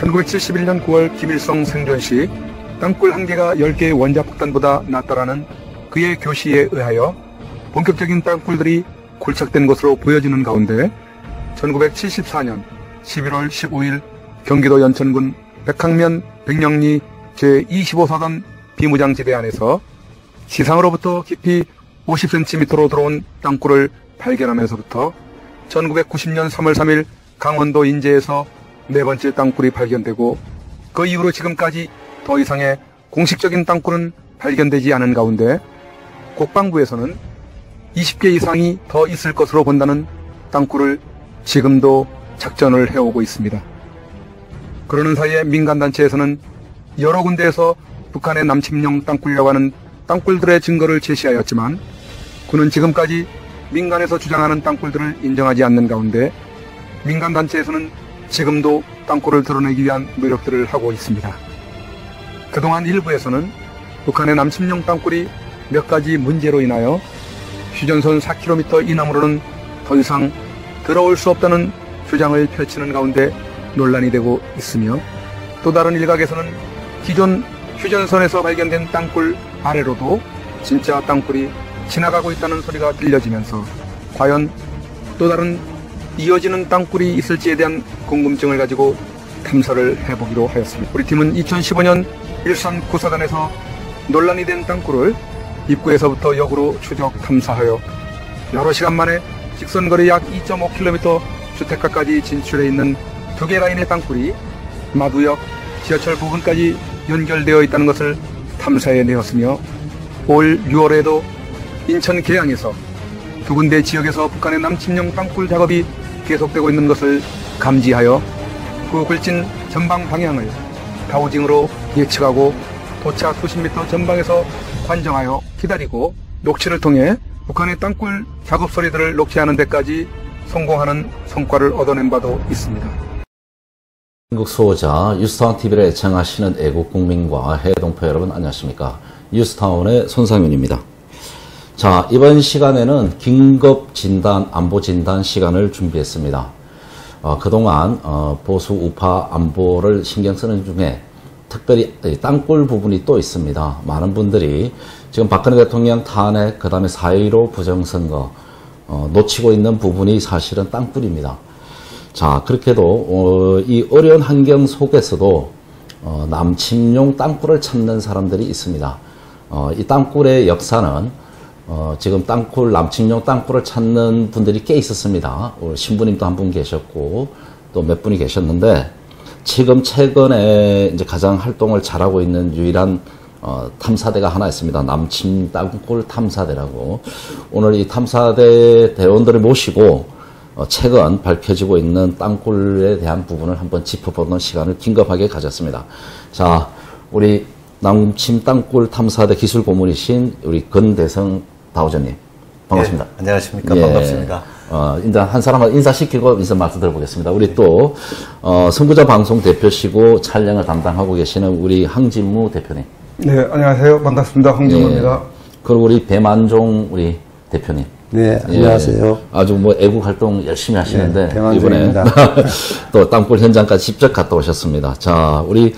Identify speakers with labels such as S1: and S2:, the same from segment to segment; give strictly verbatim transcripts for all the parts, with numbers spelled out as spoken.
S1: 천구백칠십일 년 구월 김일성 생존 시 땅굴 한 개가 열 개의 원자폭탄보다 낫다라는 그의 교시에 의하여 본격적인 땅굴들이 골착된 것으로 보여지는 가운데 천구백칠십사 년 십일월 십오일 경기도 연천군 백항면 백령리 제이십오 사단 비무장지대 안에서 지상으로부터 깊이 오십 센티미터로 들어온 땅굴을 발견하면서부터 천구백구십 년 삼월 삼일 강원도 인제에서 네 번째 땅굴이 발견되고 그 이후로 지금까지 더 이상의 공식적인 땅굴은 발견되지 않은 가운데 국방부에서는 이십 개 이상이 더 있을 것으로 본다는 땅굴을 지금도 작전을 해오고 있습니다. 그러는 사이에 민간단체에서는 여러 군데에서 북한의 남침용 땅굴이라고 하는 땅굴들의 증거를 제시하였지만 그는 지금까지 민간에서 주장하는 땅굴들을 인정하지 않는 가운데 민간단체에서는 지금도 땅굴을 드러내기 위한 노력들을 하고 있습니다. 그동안 일부에서는 북한의 남침용 땅굴이 몇 가지 문제로 인하여 휴전선 사 킬로미터 이남으로는 더 이상 들어올 수 없다는 주장을 펼치는 가운데 논란이 되고 있으며 또 다른 일각에서는 기존 휴전선에서 발견된 땅굴 아래로도 진짜 땅굴이 지나가고 있다는 소리가 들려지면서 과연 또 다른 이어지는 땅굴이 있을지에 대한 궁금증을 가지고 탐사를 해보기로 하였습니다. 우리 팀은 이천십오 년 일산 구사단에서 논란이 된 땅굴을 입구에서부터 역으로 추적 탐사하여 여러 시간 만에 직선거리 약 이 점 오 킬로미터 주택가까지 진출해 있는 두 개 라인의 땅굴이 마두역, 지하철 부근까지 연결되어 있다는 것을 탐사해내었으며 올 유월에도 인천 계양에서 두 군데 지역에서 북한의 남침용 땅굴 작업이 계속되고 있는 것을 감지하여 그 굴진 전방 방향을 다우징으로 예측하고 도차 수십 미터 전방에서 관정하여 기다리고 녹취를 통해 북한의 땅굴 작업 소리들을 녹취하는 데까지 성공하는 성과를 얻어낸 바도 있습니다.
S2: 한국 수호자 뉴스타운티비를 애청하시는 애국국민과 해외동포 여러분 안녕하십니까. 뉴스타운의 손상윤입니다. 자, 이번 시간에는 긴급진단, 안보진단 시간을 준비했습니다. 어, 그동안 어, 보수 우파 안보를 신경 쓰는 중에 특별히 땅굴 부분이 또 있습니다. 많은 분들이 지금 박근혜 대통령 탄핵, 그 다음에 사 일오 부정선거 어, 놓치고 있는 부분이 사실은 땅굴입니다. 자, 그렇게도 어, 이 어려운 환경 속에서도 어, 남침용 땅굴을 찾는 사람들이 있습니다. 어, 이 땅굴의 역사는 어, 지금 땅굴, 남침용 땅굴을 찾는 분들이 꽤 있었습니다. 신부님도 한 분 계셨고 또 몇 분이 계셨는데 지금 최근에 이제 가장 활동을 잘하고 있는 유일한 어, 탐사대가 하나 있습니다. 남침 땅굴 탐사대라고. 오늘 이 탐사대 대원들을 모시고 어, 최근 밝혀지고 있는 땅굴에 대한 부분을 한번 짚어보는 시간을 긴급하게 가졌습니다. 자, 우리 남침 땅굴 탐사대 기술 고문이신 우리 건대성 다우저님 반갑습니다.
S3: 네, 안녕하십니까.
S2: 예,
S3: 반갑습니다.
S2: 어, 일단 한 사람을 인사시키고 인사 말씀 들어보겠습니다. 우리 또 어, 선구자 방송 대표시고 촬영을 담당하고 계시는 우리 황진무 대표님.
S1: 네, 안녕하세요. 반갑습니다. 황진무입니다.
S2: 예, 그리고 우리 배만종 우리 대표님.
S4: 네, 안녕하세요.
S2: 예, 아주 뭐 애국 활동 열심히 하시는데
S4: 네,
S2: 이번에 또 땅굴 현장까지 직접 갔다 오셨습니다. 자, 우리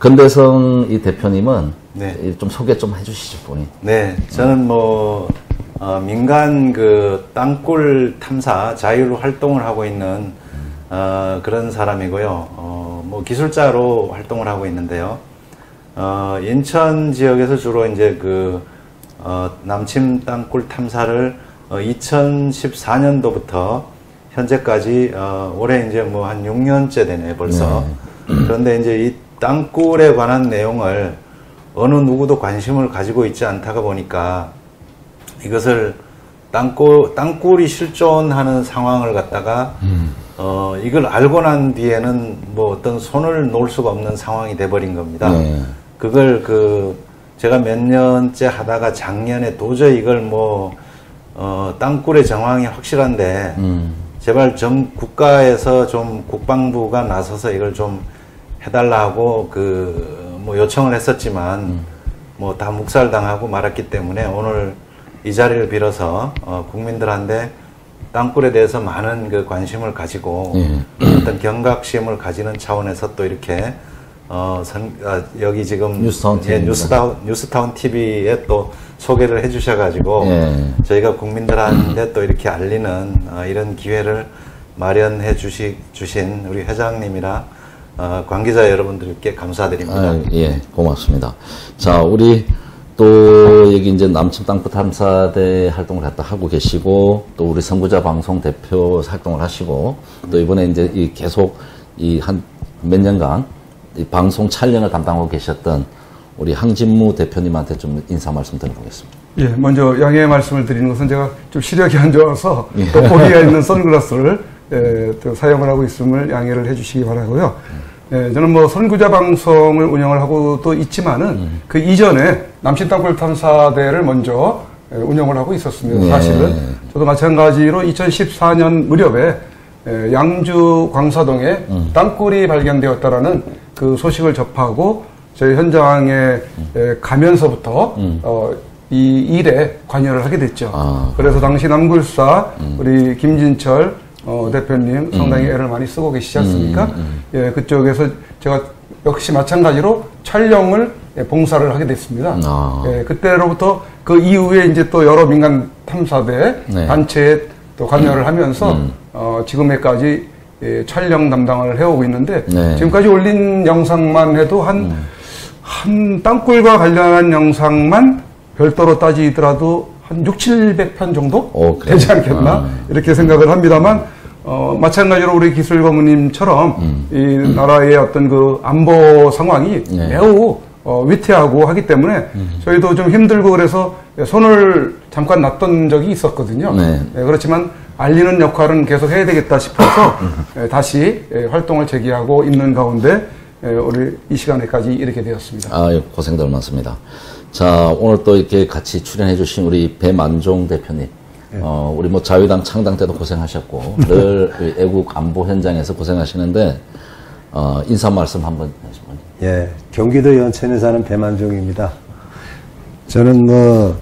S2: 건대성 이 대표님은
S3: 네.
S2: 좀 소개 좀 해주시죠, 본인.
S3: 네, 저는 뭐 어, 민간 그 땅굴 탐사 자율 활동을 하고 있는 어, 그런 사람이고요. 어, 뭐 기술자로 활동을 하고 있는데요. 어, 인천 지역에서 주로 이제 그 어, 남침 땅굴 탐사를 어, 이천십사 년도부터 현재까지 어, 올해 이제 뭐 한 육 년째 되네 벌써. 네. 그런데 이제 이 땅굴에 관한 내용을 어느 누구도 관심을 가지고 있지 않다가 보니까 이것을 땅굴, 땅굴이 실존하는 상황을 갖다가 음. 어, 이걸 알고 난 뒤에는 뭐 어떤 손을 놓을 수가 없는 상황이 돼버린 겁니다. 네. 그걸 그 제가 몇 년째 하다가 작년에 도저히 이걸 뭐 어, 땅굴의 정황이 확실한데 음. 제발 정 국가에서 좀 국방부가 나서서 이걸 좀 해달라 하고 그 뭐 요청을 했었지만 음. 뭐 다 묵살당하고 말았기 때문에 오늘 이 자리를 빌어서 어, 국민들한테 땅굴에 대해서 많은 그 관심을 가지고
S2: 예.
S3: 어떤 경각심을 가지는 차원에서 또 이렇게 어, 선, 아, 여기 지금
S2: 뉴스타운
S3: 예, 뉴스타운, 뉴스타운 티비에 또 소개를 해주셔가지고
S2: 예.
S3: 저희가 국민들한테 또 이렇게 알리는 어, 이런 기회를 마련해 주시, 주신 우리 회장님이랑 어, 관계자 여러분들께 감사드립니다.
S2: 아, 예, 고맙습니다. 자, 우리 또 여기 이제 남측 땅굴 탐사대 활동을 갖다 하고 계시고 또 우리 선구자 방송 대표 활동을 하시고 또 이번에 이제 이 계속 이 한 몇 년간 이 방송 촬영을 담당하고 계셨던 우리 항진무 대표님한테 좀 인사 말씀 드려보겠습니다.
S1: 예, 먼저 양해의 말씀을 드리는 것은 제가 좀 시력이 안 좋아서 또 보기가 있는 선글라스를 예, 또 사용을 하고 있음을 양해를 해주시기 바라고요. 예, 저는 뭐 선구자 방송을 운영을 하고도 있지만은 음. 그 이전에 남신 땅굴 탐사대를 먼저 예, 운영을 하고 있었습니다.
S2: 예.
S1: 사실은 저도 마찬가지로 이천십사 년 무렵에 예, 양주 광사동에 음. 땅굴이 발견되었다라는 그 소식을 접하고 저희 현장에 음. 예, 가면서부터 음. 어, 이 일에 관여를 하게 됐죠. 아. 그래서 당시 남굴사 음. 우리 김진철 어, 대표님 상당히 음. 애를 많이 쓰고 계시지 않습니까? 음, 음, 음. 예, 그쪽에서 제가 역시 마찬가지로 촬영을 예, 봉사를 하게 됐습니다. 아. 예, 그때로부터 그 이후에 이제 또 여러 민간 탐사대 네. 단체에 또 관여를 음. 하면서 음. 어, 지금에까지 예, 촬영 담당을 해오고 있는데 네. 지금까지 올린 영상만 해도 한, 음. 한 땅굴과 관련한 영상만 별도로 따지더라도 한 육칠백 편 정도 오, 되지 않겠나 아. 이렇게 생각을 합니다만 어, 마찬가지로 우리 기술 고문님처럼 음. 이 나라의 어떤 그 안보 상황이 네. 매우 어, 위태하고 하기 때문에 음. 저희도 좀 힘들고 그래서 손을 잠깐 놨던 적이 있었거든요. 네. 네, 그렇지만 알리는 역할은 계속 해야 되겠다 싶어서 예, 다시 예, 활동을 재개하고 있는 가운데 예, 우리 이 시간에까지 이렇게 되었습니다.
S2: 아, 고생들 많습니다. 자, 오늘 또 이렇게 같이 출연해주신 우리 배만종 대표님. 네. 어, 우리 뭐 자유당 창당 때도 고생하셨고, 늘 애국 안보 현장에서 고생하시는데, 어, 인사 말씀 한번 하시면.
S4: 예, 경기도 연천에 사는 배만종입니다. 저는 뭐,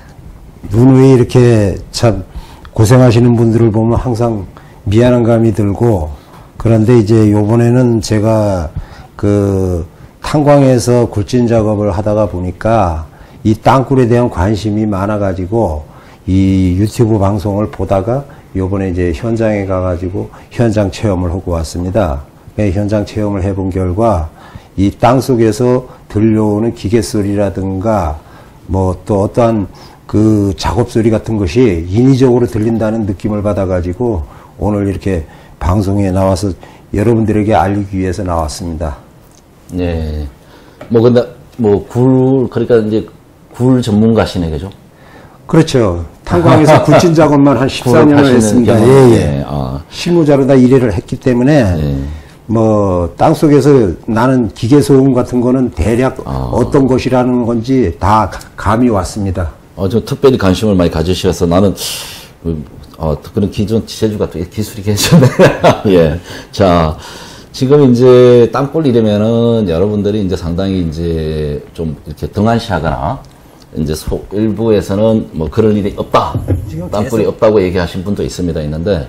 S4: 누누이 이렇게 참 고생하시는 분들을 보면 항상 미안한 감이 들고, 그런데 이제 요번에는 제가 그, 탄광에서 굴진 작업을 하다가 보니까 이 땅굴에 대한 관심이 많아가지고 이 유튜브 방송을 보다가 요번에 이제 현장에 가가지고 현장 체험을 하고 왔습니다. 현장 체험을 해본 결과 이 땅속에서 들려오는 기계 소리라든가 뭐 또 어떠한 그 작업 소리 같은 것이 인위적으로 들린다는 느낌을 받아가지고 오늘 이렇게 방송에 나와서 여러분들에게 알리기 위해서 나왔습니다.
S2: 네. 뭐, 근데, 뭐, 굴, 그러니까 이제, 굴 전문가시네, 그죠?
S4: 그렇죠. 탄광에서 굴진 작업만 한 십사 년을 했습니다. 예, 예. 아. 실무자로 다 일을 했기 때문에, 예. 뭐, 땅 속에서 나는 기계 소음 같은 거는 대략 아. 어떤 것이라는 건지 다 감이 왔습니다.
S2: 어, 좀 특별히 관심을 많이 가지셔서 나는, 어, 그런 기존 제주가 또 기술이 괜찮네. 예. 자. 지금 이제 땅굴 이러면은 여러분들이 이제 상당히 이제 좀 이렇게 등한시하거나 이제 소, 일부에서는 뭐 그럴 일이 없다. 땅굴이 없다고 얘기하신 분도 있습니다. 있는데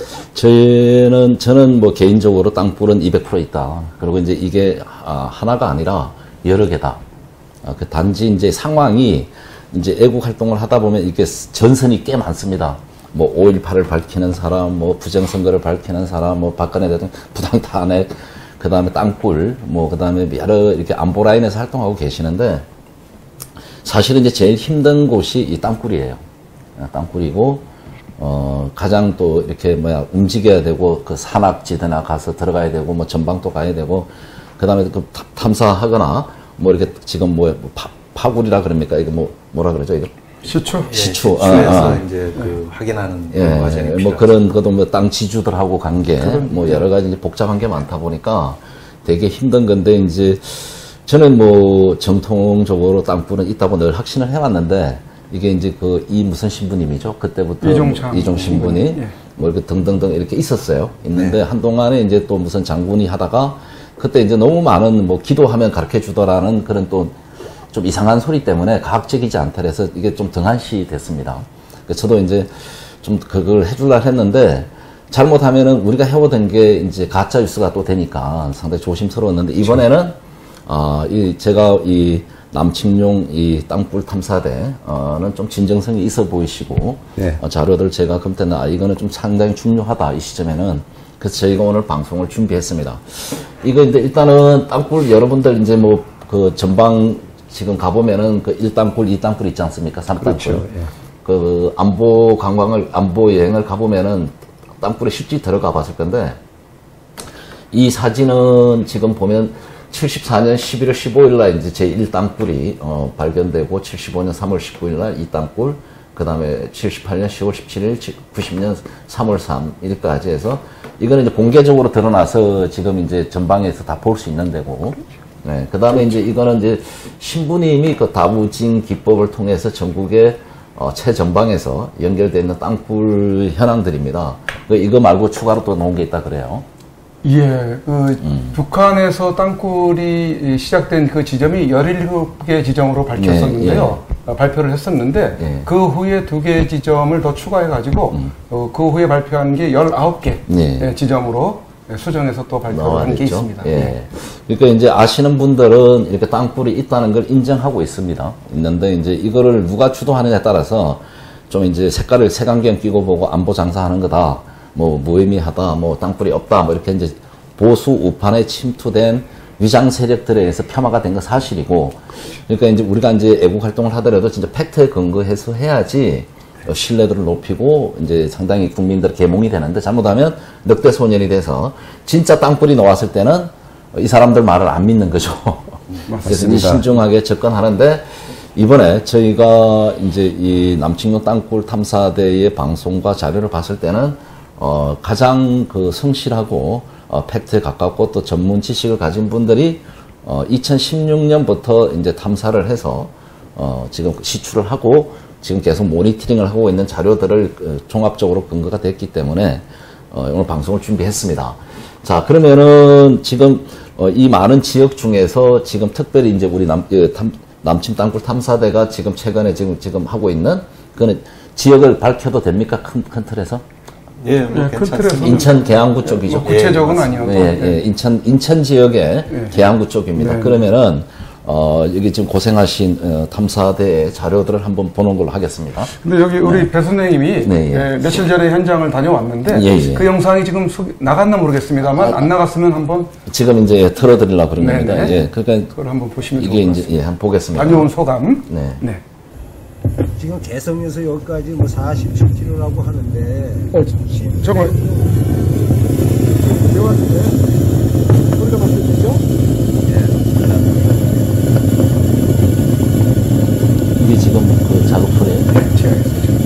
S2: 저는, 저는 뭐 개인적으로 땅굴은 이백 퍼센트 있다. 그리고 이제 이게 아, 하나가 아니라 여러 개다. 아, 그 단지 이제 상황이 이제 애국 활동을 하다 보면 이게 전선이 꽤 많습니다. 뭐 오일팔을 밝히는 사람, 뭐 부정선거를 밝히는 사람, 뭐 박근혜 대통령 부당 탄핵, 그 다음에 땅굴, 뭐 그 다음에 여러 이렇게 안보 라인에서 활동하고 계시는데 사실은 이제 제일 힘든 곳이 이 땅굴이에요. 땅굴이고 어 가장 또 이렇게 뭐야 움직여야 되고 그 산악지대나 가서 들어가야 되고 뭐 전방도 가야 되고 그 다음에 그 탐사하거나 뭐 이렇게 지금 뭐 파, 파굴이라 그럽니까? 이거 뭐 뭐라 그러죠 이거?
S1: 시추.
S3: 예,
S2: 시추.
S3: 시추에서
S2: 아, 아.
S3: 이제 그 확인하는
S2: 예,
S3: 과정이
S2: 뭐
S3: 필요하죠.
S2: 그런 것도 뭐 땅 지주들하고 관계, 뭐 여러 가지 이제 복잡한 게 많다 보니까 되게 힘든 건데 이제 저는 뭐 정통적으로 땅굴은 있다고 늘 확신을 해왔는데 이게 이제 그 이 무슨 신부님이죠? 그때부터
S1: 이종창
S2: 뭐 이종 신분이
S1: 예.
S2: 뭐 이렇게 등등등 이렇게 있었어요. 있는데
S3: 네.
S2: 한동안에 이제 또 무슨 장군이 하다가 그때 이제 너무 많은 뭐 기도하면 가르쳐 주더라는 그런 또 좀 이상한 소리 때문에 과학적이지 않다 그래서 이게 좀 등한시 됐습니다. 저도 이제 좀 그걸 해주려 했는데 잘못하면은 우리가 해오던 게 이제 가짜 뉴스가 또 되니까 상당히 조심스러웠는데 이번에는 어, 이 제가 이 남측용 이 땅굴 탐사대는 좀 진정성이 있어 보이시고
S4: 네.
S2: 어, 자료들 제가 그럼 때는 아 이거는 좀 상당히 중요하다 이 시점에는 그래서 저희가 오늘 방송을 준비했습니다. 이거 이제 일단은 땅굴 여러분들 이제 뭐 그 전방 지금 가보면은 그 일 땅굴, 이 땅굴 있지 않습니까? 삼 땅굴.
S4: 그렇죠. 예.
S2: 그 안보 관광을 안보 여행을 가보면은 땅굴에 쉽게 들어가 봤을 건데 이 사진은 지금 보면 칠십사 년 십일월 십오일 날 이제 제일 땅굴이 어, 발견되고 칠십오 년 삼월 십구일 날 이 땅굴 그 다음에 칠십팔 년 시월 십칠일 구십 년 삼월 삼일까지 해서 이거는 이제 공개적으로 드러나서 지금 이제 전방에서 다 볼 수 있는 데고 네, 그 다음에 이제 이거는 이제 신부님이 그 다부징 기법을 통해서 전국의 어, 최전방에서 연결되어 있는 땅굴 현황들입니다. 그 이거 말고 추가로 또 놓은 게 있다 그래요.
S1: 예, 그
S2: 음.
S1: 북한에서 땅굴이 시작된 그 지점이 열일곱 개 지점으로 밝혔었는데요.
S2: 예,
S1: 어, 발표를 했었는데
S2: 예.
S1: 그 후에 두 개 지점을 더 추가해가지고
S2: 음.
S1: 어, 그 후에 발표한 게 열아홉 개
S2: 예.
S1: 예, 지점으로 수정해서 또 발표한 게
S2: 나와냈죠.
S1: 있습니다.
S2: 예. 그러니까 이제 아시는 분들은 이렇게 땅굴이 있다는 걸 인정하고 있습니다. 있는데 이제 이거를 누가 주도하느냐에 따라서 좀 이제 색깔을 색안경 끼고 보고 안보 장사하는 거다. 뭐 무의미하다. 뭐 땅굴이 없다. 뭐 이렇게 이제 보수 우판에 침투된 위장 세력들에 의해서 폄하가 된 건 사실이고. 그러니까 이제 우리가 이제 애국 활동을 하더라도 진짜 팩트에 근거해서 해야지 신뢰도를 높이고 이제 상당히 국민들 계몽이 되는데 잘못하면 늑대 소년이 돼서 진짜 땅굴이 나왔을 때는 이 사람들 말을 안 믿는 거죠. 그래서 이제 신중하게 접근하는데 이번에 저희가 이제 이 남측용 땅굴 탐사대의 방송과 자료를 봤을 때는 어 가장 그 성실하고 어 팩트에 가깝고 또 전문 지식을 가진 분들이 어 이천십육 년부터 이제 탐사를 해서 어 지금 시추를 하고 지금 계속 모니터링을 하고 있는 자료들을 종합적으로 근거가 됐기 때문에 어, 오늘 방송을 준비했습니다. 자, 그러면은 지금 어, 이 많은 지역 중에서 지금 특별히 이제 우리 남, 그, 탐, 남침 땅굴 탐사대가 지금 최근에 지금 지금 하고 있는 그는 지역을 밝혀도 됩니까? 큰, 큰 틀에서?
S3: 예, 뭐
S1: 네,
S3: 괜찮습니다.
S2: 인천 계양구 쪽이죠.
S1: 뭐 구체적은
S3: 예,
S1: 아니었고.
S2: 네, 예, 인천 인천 지역의
S1: 네.
S2: 계양구 쪽입니다.
S1: 네.
S2: 그러면은 어, 여기 지금 고생하신 어, 탐사대의 자료들을 한번 보는 걸로 하겠습니다.
S1: 근데 여기 우리 배 선생님이
S2: 네, 예.
S1: 예, 며칠 전에 현장을 다녀왔는데
S2: 예, 예.
S1: 그 영상이 지금 소, 나갔나 모르겠습니다만 안 나갔으면 한번
S2: 지금 이제 틀어드리려고 그런
S1: 네,
S2: 겁니다.
S1: 네.
S2: 예, 그러니까
S1: 그걸 한번 보시면
S2: 이게
S1: 좋을 것
S2: 이제
S1: 같습니다.
S2: 예, 한번 보겠습니다.
S1: 다녀온 소감.
S2: 네.
S1: 네.
S5: 지금 개성에서 여기까지 뭐 사십칠 킬로미터라고 하는데
S1: 어, 저거
S5: 내왔는데 소리가 막 들리죠?
S2: 이게 지금 그 작업소리예요.
S1: 네, 제가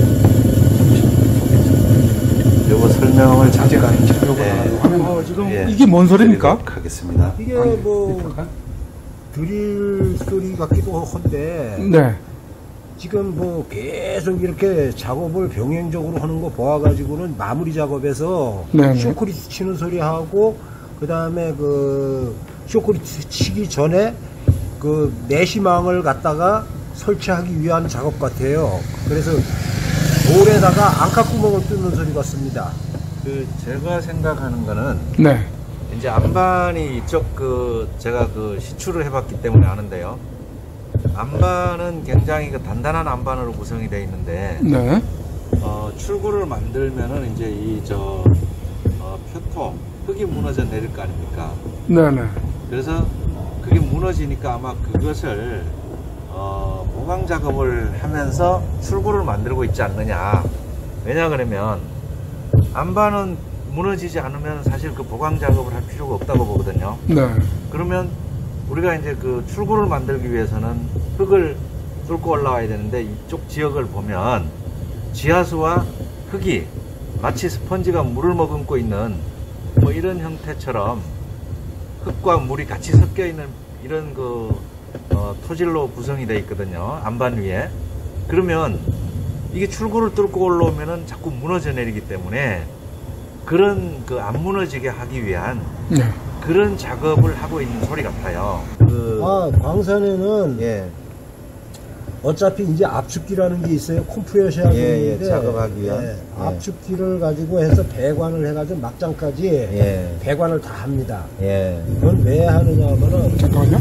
S3: 요거 설명을
S1: 자재가 아닌지 요거
S3: 네.
S1: 화면
S5: 어, 지금
S3: 예,
S1: 이게 뭔 소리입니까?
S3: 드리도록 하겠습니다.
S5: 이게 뭐 드릴 소리 같기도 한데
S1: 네.
S5: 지금 뭐 계속 이렇게 작업을 병행적으로 하는 거 보아가지고는 마무리 작업에서
S1: 네네.
S5: 쇼크리 치는 소리하고 그 다음에 그 쇼크리 치기 전에 그 내시망을 갖다가 설치하기 위한 작업 같아요. 그래서 돌에다가 안카구멍을 뚫는 소리 같습니다.
S3: 그 제가 생각하는 거는
S1: 네.
S3: 이제 안반이 이쪽 그 제가 그 시추를 해봤기 때문에 아는데요. 안반은 굉장히 그 단단한 안반으로 구성이 되어 있는데
S1: 네.
S3: 어, 출구를 만들면은 이제 이 저 어, 표통 흙이 무너져 내릴 거 아닙니까?
S1: 네네.
S3: 그래서 그게 무너지니까 아마 그것을 어, 보강 작업을 하면서 출구를 만들고 있지 않느냐. 왜냐 그러면 안반은 무너지지 않으면 사실 그 보강 작업을 할 필요가 없다고 보거든요.
S1: 네.
S3: 그러면 우리가 이제 그 출구를 만들기 위해서는 흙을 뚫고 올라와야 되는데 이쪽 지역을 보면 지하수와 흙이 마치 스펀지가 물을 머금고 있는 뭐 이런 형태처럼 흙과 물이 같이 섞여 있는 이런 그 어, 토질로 구성이 되어 있거든요. 안반 위에. 그러면 이게 출구를 뚫고 올라오면은 자꾸 무너져 내리기 때문에 그런 그 안 무너지게 하기 위한
S1: 네.
S3: 그런 작업을 하고 있는 소리 같아요. 그,
S5: 아, 광산에는
S3: 예.
S5: 어차피 이제 압축기라는 게 있어요. 컴프레셔
S6: 예, 예, 작업하기 위한.
S5: 예,
S6: 예.
S5: 압축기를 가지고 해서 배관을 해가지고 막장까지
S6: 예.
S5: 배관을 다 합니다.
S6: 예.
S5: 그건 왜 하느냐 하면은
S1: 잠깐만요.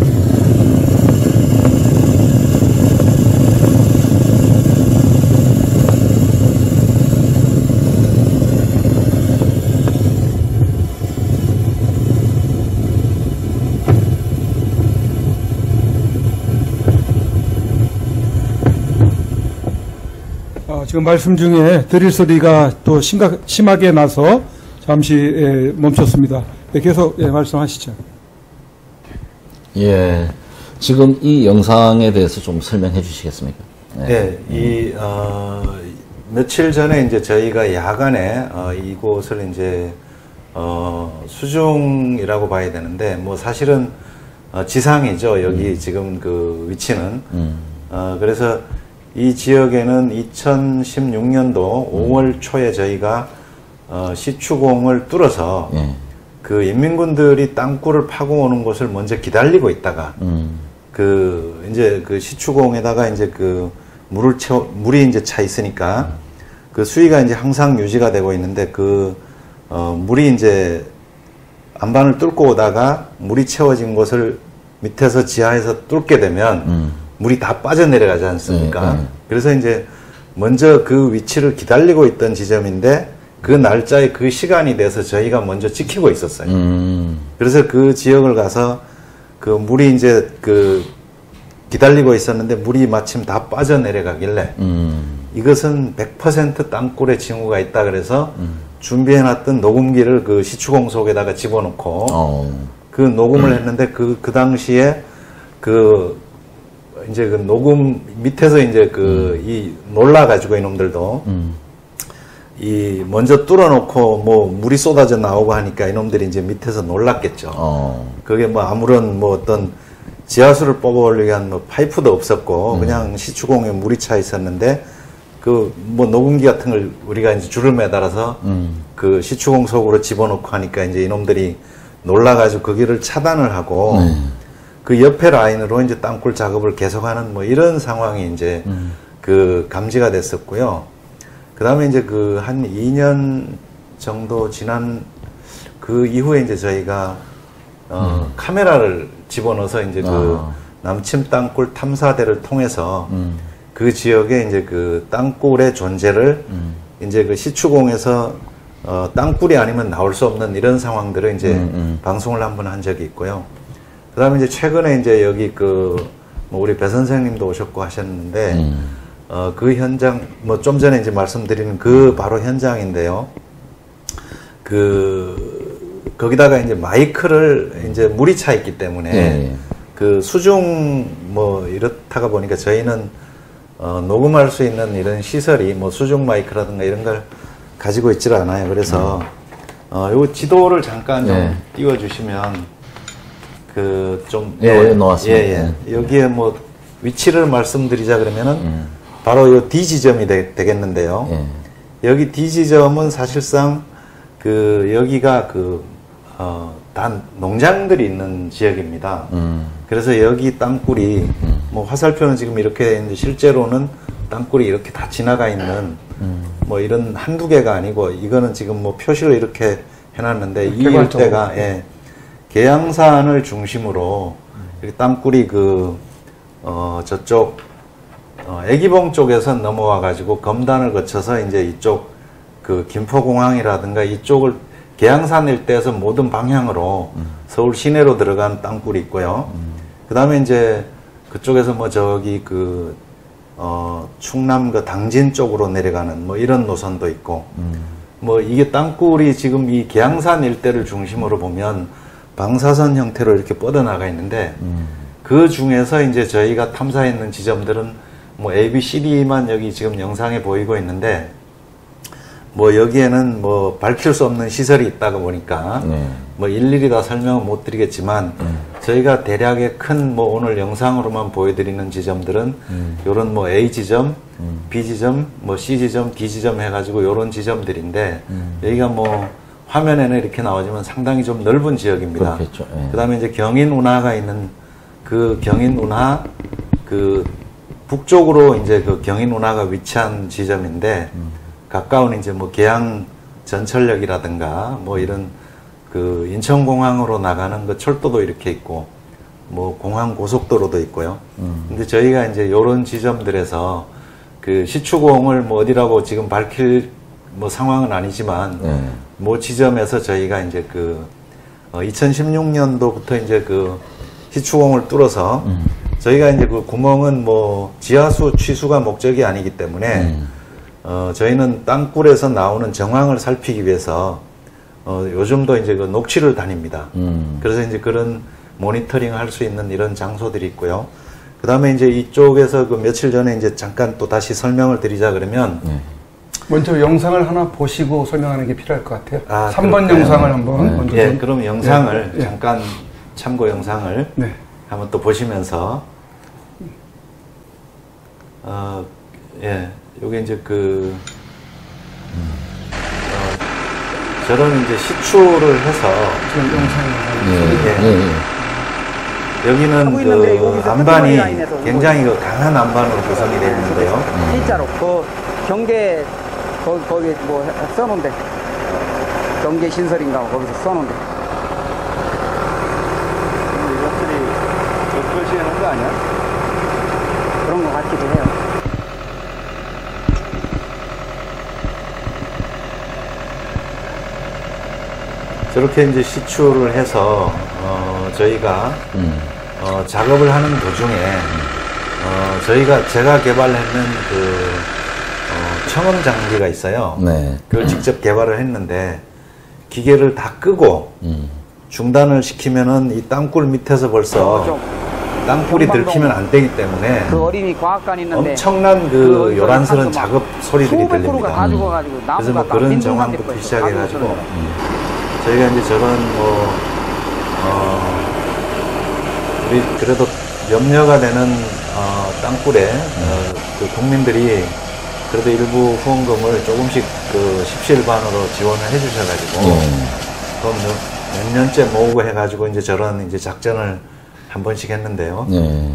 S1: 어, 지금 말씀 중에 드릴 소리가 또 심각, 심하게 나서 잠시 예, 멈췄습니다. 예, 계속 예, 말씀하시죠.
S2: 예. 지금 이 영상에 대해서 좀 설명해 주시겠습니까?
S3: 네, 이, 어, 며칠 전에 이제 저희가 야간에, 어, 이곳을 이제, 어, 수중이라고 봐야 되는데, 뭐 사실은, 어, 지상이죠. 여기 음. 지금 그 위치는. 음. 어, 그래서 이 지역에는 이천십육 년도 음. 오월 초에 저희가, 어, 시추공을 뚫어서, 예. 그 인민군들이 땅굴을 파고 오는 곳을 먼저 기다리고 있다가, 음. 그, 이제 그 시추공에다가 이제 그 물을 채워, 물이 이제 차 있으니까 그 수위가 이제 항상 유지가 되고 있는데 그, 어, 물이 이제 안반을 뚫고 오다가 물이 채워진 곳을 밑에서 지하에서 뚫게 되면 음. 물이 다 빠져내려가지 않습니까? 네, 네. 그래서 이제 먼저 그 위치를 기다리고 있던 지점인데 그 날짜에 그 시간이 돼서 저희가 먼저 지키고 있었어요. 음. 그래서 그 지역을 가서 그 물이 이제 그 기다리고 있었는데 물이 마침 다 빠져내려가길래 음. 이것은 백 퍼센트 땅굴에 징후가 있다 그래서 음. 준비해놨던 녹음기를 그 시추공 속에다가 집어넣고 어. 그 녹음을 음. 했는데 그, 그 당시에 그 이제 그 녹음 밑에서 이제 그 이 음. 놀라가지고 이놈들도 음. 이 먼저 뚫어놓고 뭐 물이 쏟아져 나오고 하니까 이놈들이 이제 밑에서 놀랐겠죠. 어. 그게 뭐 아무런 뭐 어떤 지하수를 뽑아올리기 위한 뭐 파이프도 없었고 음. 그냥 시추공에 물이 차 있었는데 그 뭐 녹음기 같은 걸 우리가 이제 줄을 매달아서 음. 그 시추공 속으로 집어넣고 하니까 이제 이놈들이 놀라가지고 거기를 차단을 하고 음. 그 옆에 라인으로 이제 땅굴 작업을 계속하는 뭐 이런 상황이 이제 음. 그 감지가 됐었고요. 그 다음에 이제 그 한 이 년 정도 지난 그 이후에 이제 저희가 어 음. 카메라를 집어넣어서 이제 그 아. 남침 땅굴 탐사대를 통해서 음. 그 지역에 이제 그 땅굴의 존재를 음. 이제 그 시추공에서 어 땅굴이 아니면 나올 수 없는 이런 상황들을 이제 음, 음. 방송을 한번 한 적이 있고요. 그 다음에 이제 최근에 이제 여기 그 뭐 우리 배 선생님도 오셨고 하셨는데 음. 어, 그 현장, 뭐, 좀 전에 이제 말씀드린 그 바로 현장인데요. 그, 거기다가 이제 마이크를 이제 물이 차 있기 때문에, 네. 그 수중, 뭐, 이렇다가 보니까 저희는, 어, 녹음할 수 있는 이런 시설이, 뭐, 수중 마이크라든가 이런 걸 가지고 있지를 않아요. 그래서, 음. 어, 요 지도를 잠깐 좀 네. 띄워주시면, 그, 좀.
S2: 예, 놓았습니다.
S3: 예, 예. 여기에 뭐, 위치를 말씀드리자 그러면은, 음. 바로 요 D 지점이 되, 되겠는데요. 예. 여기 D 지점은 사실상 그 여기가 그 어, 단 농장들이 있는 지역입니다. 음. 그래서 여기 땅굴이 음. 뭐 화살표는 지금 이렇게 이제 실제로는 땅굴이 이렇게 다 지나가 있는 음. 뭐 이런 한두 개가 아니고 이거는 지금 뭐 표시를 이렇게 해놨는데 이 일대가 예, 계양산을 중심으로 이렇게 땅굴이 그 어, 저쪽 어, 애기봉 쪽에서 넘어와 가지고 검단을 거쳐서 이제 이쪽 그 김포공항이라든가 이쪽을 계양산 일대에서 모든 방향으로 음. 서울 시내로 들어간 땅굴이 있고요. 음. 그 다음에 이제 그쪽에서 뭐 저기 그, 어, 충남 그 당진 쪽으로 내려가는 뭐 이런 노선도 있고, 음. 뭐 이게 땅굴이 지금 이 계양산 일대를 중심으로 보면 방사선 형태로 이렇게 뻗어나가 있는데, 음. 그 중에서 이제 저희가 탐사했는 지점들은 뭐 A, B, C, D만 여기 지금 영상에 보이고 있는데 뭐 여기에는 뭐 밝힐 수 없는 시설이 있다고 보니까 네. 뭐 일일이 다 설명은 못 드리겠지만 음. 저희가 대략의 큰 뭐 오늘 영상으로만 보여드리는 지점들은 음. 요런 뭐 A 지점, 음. B 지점, 뭐 C 지점, D 지점 해가지고 요런 지점들인데 음. 여기가 뭐 화면에는 이렇게 나오지만 상당히 좀 넓은 지역입니다.
S2: 그렇겠죠. 예.
S3: 그 다음에 이제 경인 운하가 있는 그 경인 운하 그 북쪽으로 이제 그 경인 운하가 위치한 지점인데 음. 가까운 이제 뭐 계양 전철역이라든가 뭐 이런 그 인천공항으로 나가는 그 철도도 이렇게 있고 뭐 공항 고속도로도 있고요. 음. 근데 저희가 이제 요런 지점들에서 그 시추공을 뭐 어디라고 지금 밝힐 뭐 상황은 아니지만 네. 뭐 지점에서 저희가 이제 그 어 이천십육 년도부터 이제 그 시추공을 뚫어서 음. 저희가 이제 그 구멍은 뭐 지하수 취수가 목적이 아니기 때문에 음. 어 저희는 땅굴에서 나오는 정황을 살피기 위해서 어 요즘도 이제 그 녹취를 다닙니다. 음. 그래서 이제 그런 모니터링 할 수 있는 이런 장소들이 있고요. 그 다음에 이제 이쪽에서 그 며칠 전에 이제 잠깐 또 다시 설명을 드리자 그러면 네.
S1: 먼저 영상을 하나 보시고 설명하는 게 필요할 것 같아요.
S3: 아,
S1: 삼 번
S3: 그럴까요?
S1: 영상을 한번
S3: 네.
S1: 먼저
S3: 예, 그럼 영상을
S1: 네.
S3: 잠깐 참고 영상을 네. 한번 또 보시면서 어, 예, 요게 이제 그 어, 저런 이제 시추를 해서
S1: 지금 영상을
S3: 예, 예, 예. 여기는 그 안반이 굉장히 그 강한 안반으로 구성이 되어 있는데요.
S6: 진짜로 그 경계 거기, 거기 뭐 써놓은데 경계 신설인가 거기서 써놓은데
S3: 이것들이 저 표시해 놓은 거 아니야?
S6: 그런 거 같기도 해요.
S3: 저렇게 이제 시추를 해서 어, 저희가 음. 어, 작업을 하는 도중에 어, 저희가 제가 개발했는 그 어, 청음 장비가 있어요. 네. 그걸 직접 개발을 했는데 기계를 다 끄고 음. 중단을 시키면은 이 땅굴 밑에서 벌써 땅굴이 들키면 안 되기 때문에
S6: 그 어린이 과학관 있는데
S3: 엄청난 그, 그 요란스러운 작업 소리들이 들립니다.
S6: 다 죽어가지고
S3: 그래서 뭐 그런 정황부터 시작해가지고 음. 저희가 이제 저런 뭐 어, 우리 그래도 염려가 되는 어, 땅굴에 어, 그 국민들이 그래도 일부 후원금을 조금씩 그 십시일반으로 지원을 해주셔가지고 음. 그럼 몇 년째 모으고 해가지고 이제 저런 이제 작전을 한 번씩 했는데요. 네.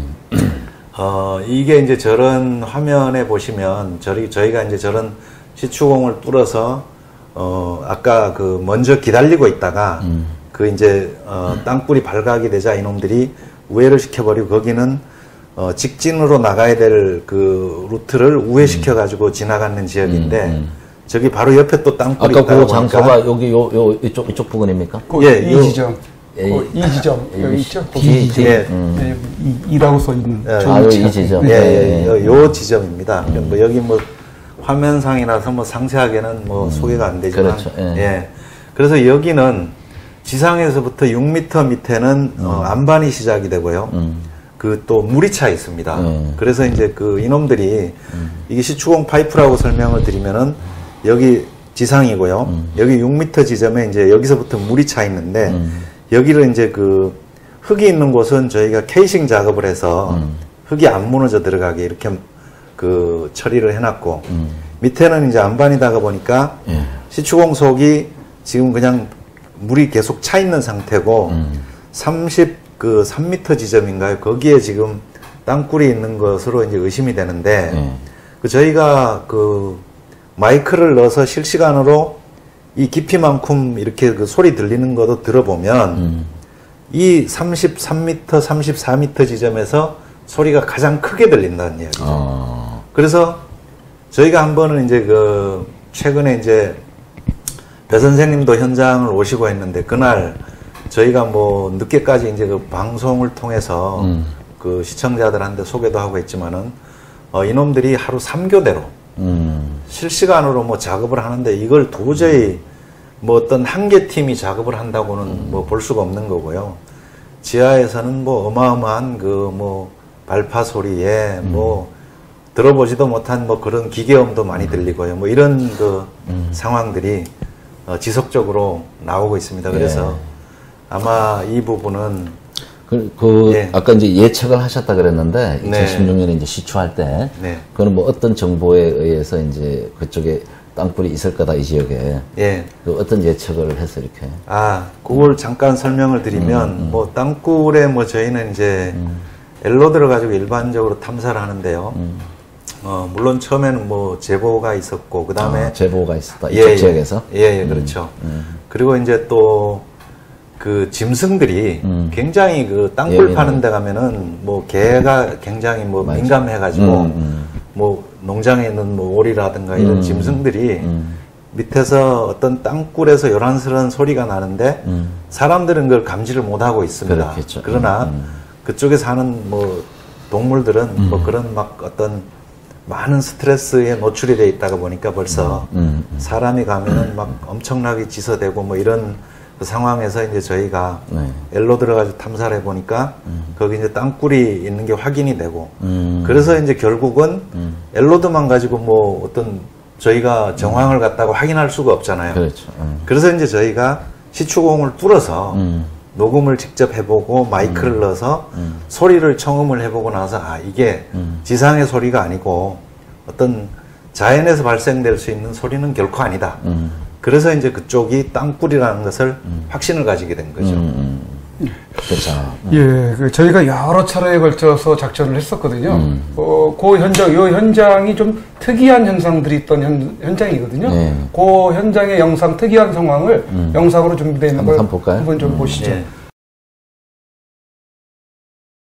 S3: 어, 이게 이제 저런 화면에 보시면 저희, 저희가 이제 저런 시추공을 뚫어서 어, 아까 그 먼저 기다리고 있다가 음. 그 이제 어, 땅굴이 발각이 되자 이놈들이 우회를 시켜버리고 거기는 어, 직진으로 나가야 될 그 루트를 우회시켜 가지고 음. 지나가는 지역인데 음, 음. 저기 바로 옆에 또 땅굴이
S2: 아까 그 장소가 여기 요, 요 이쪽 이쪽 부근입니까?
S1: 예, 이 지점. 예, 그 이 지점 여기 있죠?
S2: 이 지점.
S3: 예.
S2: 음.
S1: 예, 이라고 써 있는.
S3: 예,
S2: 아, 이 지점.
S3: 예, 예, 요, 요 지점입니다. 음. 뭐 여기 뭐 화면상이라서 뭐 상세하게는 뭐 음. 소개가 안 되지만,
S2: 그렇죠. 예.
S3: 예. 그래서 여기는 지상에서부터 육 미터 밑에는 음. 어, 안반이 시작이 되고요. 음. 그 또 물이 차 있습니다. 음. 그래서 이제 그 이놈들이 음. 이게 시추공 파이프라고 설명을 드리면은 여기 지상이고요. 음. 여기 육 미터 지점에 이제 여기서부터 물이 차 있는데 음. 여기를 이제 그 흙이 있는 곳은 저희가 케이싱 작업을 해서 음. 흙이 안 무너져 들어가게 이렇게 그 처리를 해놨고 음. 밑에는 이제 안반이다가 보니까 예. 시추공 속이 지금 그냥 물이 계속 차 있는 상태고 음. 삼십 그 삼 미터 지점인가요? 거기에 지금 땅굴이 있는 것으로 이제 의심이 되는데 음. 그 저희가 그 마이크를 넣어서 실시간으로 이 깊이만큼 이렇게 그 소리 들리는 것도 들어보면 음. 이 삼십삼 미터, 삼십사 미터 지점에서 소리가 가장 크게 들린다는 이야기죠. 아. 그래서 저희가 한 번은 이제 그 최근에 이제 배 선생님도 현장을 오시고 했는데 그날 저희가 뭐 늦게까지 이제 그 방송을 통해서 음. 그 시청자들한테 소개도 하고 했지만은 어 이놈들이 하루 삼 교대로 음. 실시간으로 뭐 작업을 하는데 이걸 도저히 뭐 어떤 한 개 팀이 작업을 한다고는 음. 뭐 볼 수가 없는 거고요. 지하에서는 뭐 어마어마한 그 뭐 발파 소리에 음. 뭐 들어보지도 못한 뭐 그런 기계음도 많이 들리고요. 뭐 이런 그 음. 상황들이 어 지속적으로 나오고 있습니다. 그래서 예. 아마 이 부분은
S2: 그, 그 예. 아까 이제 예측을 하셨다 그랬는데 네. 이천십육 년에 이제 시추할 때 네. 그거는 뭐 어떤 정보에 의해서 이제 그쪽에 땅굴이 있을 거다 이 지역에
S3: 예.
S2: 그 어떤 예측을 해서 이렇게
S3: 아 그걸 잠깐 설명을 드리면 음, 음. 뭐 땅굴에 뭐 저희는 이제 음. 엘로드를 가지고 일반적으로 탐사를 하는데요.
S2: 음.
S3: 어, 물론 처음에는 뭐 제보가 있었고, 그 다음에.
S2: 아, 제보가 있었다.
S3: 예,
S2: 이쪽
S3: 예,
S2: 지역에서?
S3: 예, 예, 그렇죠.
S2: 음, 음.
S3: 그리고 이제 또, 그 짐승들이
S2: 음.
S3: 굉장히 그 땅굴
S2: 예민하게.
S3: 파는 데 가면은 뭐 개가 굉장히 뭐
S2: 맞아.
S3: 민감해가지고
S2: 음, 음.
S3: 뭐 농장에 있는 뭐 오리라든가 이런
S2: 음.
S3: 짐승들이
S2: 음.
S3: 밑에서 어떤 땅굴에서 요란스러운 소리가 나는데
S2: 음.
S3: 사람들은 그걸 감지를 못하고 있습니다.
S2: 그렇겠죠.
S3: 그러나
S2: 음.
S3: 그쪽에 사는 뭐 동물들은 뭐 그런 막 어떤 많은 스트레스에 노출이 돼 있다가 보니까 벌써
S2: 음. 음.
S3: 사람이 가면은 막 엄청나게 지서대고 뭐 이런 그 상황에서 이제 저희가
S2: 네.
S3: 엘로 들어가서 탐사를 해보니까 거기 이제 땅굴이 있는 게 확인이 되고
S2: 음.
S3: 그래서 이제 결국은
S2: 음.
S3: 엘로드만 가지고 뭐 어떤 저희가 정황을 갖다가 확인할 수가 없잖아요.
S2: 그렇죠. 음.
S3: 그래서 이제 저희가 시추공을 뚫어서
S2: 음.
S3: 녹음을 직접 해보고 마이크를 넣어서
S2: 음.
S3: 소리를 청음을 해보고 나서 아 이게
S2: 음.
S3: 지상의 소리가 아니고 어떤 자연에서 발생될 수 있는 소리는 결코 아니다.
S2: 음.
S3: 그래서 이제 그쪽이 땅굴이라는 것을 확신을 가지게 된 거죠.
S2: 음. 음. 그렇죠. 음.
S1: 예, 그 저희가 여러 차례에 걸쳐서 작전을 했었거든요.
S2: 음.
S1: 어, 그 현장, 이 현장이 좀 특이한 현상들이 있던 현, 현장이거든요.
S2: 네.
S1: 그 현장의 영상, 특이한 상황을
S2: 음.
S1: 영상으로 준비되어 있는
S2: 한번
S1: 걸
S2: 볼까요?
S1: 한번 좀
S2: 음.
S1: 보시죠.
S3: 예.